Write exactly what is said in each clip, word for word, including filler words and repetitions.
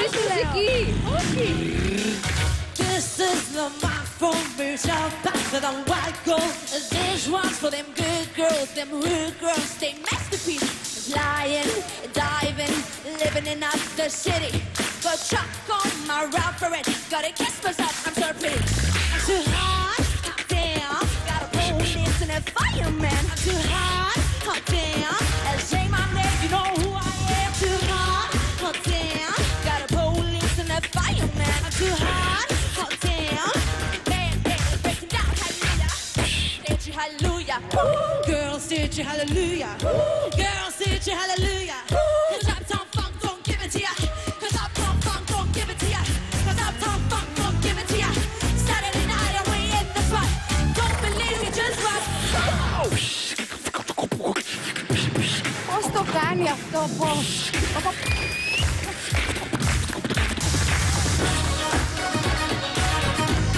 Χωρίς μουσική. Όχι. This is the microphone version faster than white gold. This one's for them good girls, them real girls, they masterpieces. Flying, diving, living in the city. Got chuck on my route for it. Gotta kiss myself, I'm so pretty. I'm too hot, hot damn. Got a police and a fireman. I'm too hot, hot damn. And say my name, you know who I am. Too hot, hot damn. Got a police and a fireman. I'm too hot, hot damn. Man, man, breaking down, hallelujah. Did you hallelujah? Girls, did you hallelujah? Girls, did you hallelujah? Cause Uptown Funk don't give it to ya. Cause Uptown Funk don't give it to ya. Cause Uptown Funk don't give it to ya. Saturday night and we in the spot. Don't believe me, just watch. Πώς το κάνει αυτό, πώς.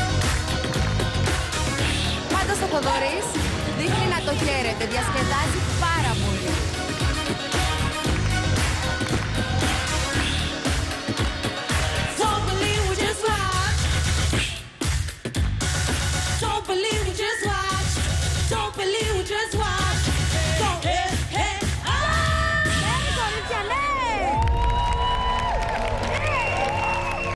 Πάντως ο Θοδωρής δείχνει να το χαίρεται, διασκεδάζει